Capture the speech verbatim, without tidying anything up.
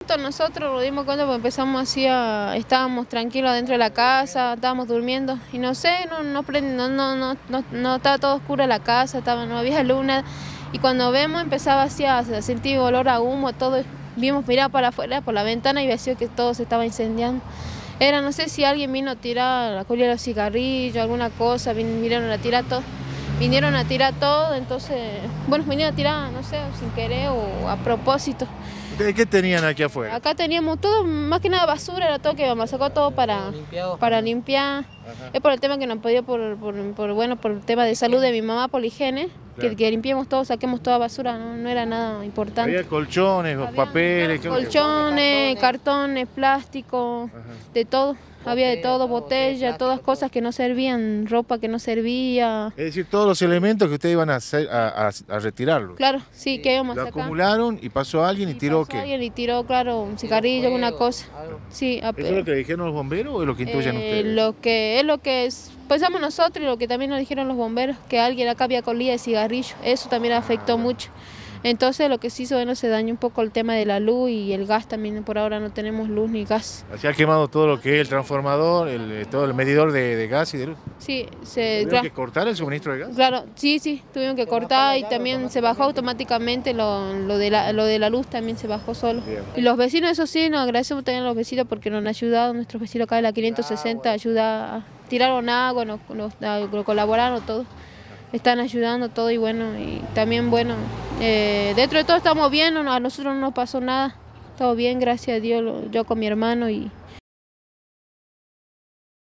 susto nosotros nos dimos cuenta porque empezamos así a, estábamos tranquilos dentro de la casa, estábamos durmiendo y no sé, no, no, prend- no, no, no, no, no estaba todo oscuro la casa, estaba, no había luna y cuando vemos empezaba así a, a sentir olor a humo, todo, vimos mirar para afuera por la ventana y veía que todo se estaba incendiando. Era, no sé si alguien vino a tirar la colilla de los cigarrillos, alguna cosa, vin, vinieron a tirar todo. Vinieron a tirar todo, entonces, bueno, vinieron a tirar, no sé, sin querer o a propósito. ¿Ustedes qué tenían aquí afuera? Acá teníamos todo, más que nada basura, era todo que íbamos a sacar todo para, para limpiar. Ajá. Es por el tema que nos pedía, por, por, por, bueno, por el tema de salud de mi mamá, por la higiene, claro. que, que limpiemos todo, saquemos toda basura, no, no era nada importante. Había colchones, Había, papeles... Claro, colchones, cartones, cartones plástico, Ajá. de todo. Botella, había de todo, botella, todas cosas que no servían, ropa que no servía. Es decir, todos los elementos que ustedes iban a, hacer, a, a, a retirarlos. Claro, sí, sí. que íbamos a Lo sacar. acumularon y pasó alguien y, y tiró qué. alguien y tiró, claro, un cigarrillo, alguna cosa. Sí, ¿Eso es lo que dijeron los bomberos o es lo que intuyen eh, ustedes? Lo que es lo que es, pensamos nosotros y lo que también nos dijeron los bomberos, que alguien acá había colilla de cigarrillo. Eso también afectó ah, mucho. Entonces lo que sí hizo, bueno, se dañó un poco el tema de la luz y el gas también, por ahora no tenemos luz ni gas. ¿Se ha quemado todo lo que es el transformador, el, todo el medidor de, de gas y de luz? Sí, se... ¿Tuvieron que cortar el suministro de gas? Claro, sí, sí, tuvieron que cortar y también se bajó automáticamente lo, lo, de la, lo de la luz, también se bajó solo. Bien. Y los vecinos, eso sí, nos agradecemos también a los vecinos porque nos han ayudado, nuestros vecinos acá de la quinientos sesenta ayuda, a tiraron agua, nos, nos, nos colaboraron todo. Están ayudando todo y bueno, y también bueno, eh, dentro de todo estamos bien, no, a nosotros no nos pasó nada, todo bien, gracias a Dios, yo con mi hermano y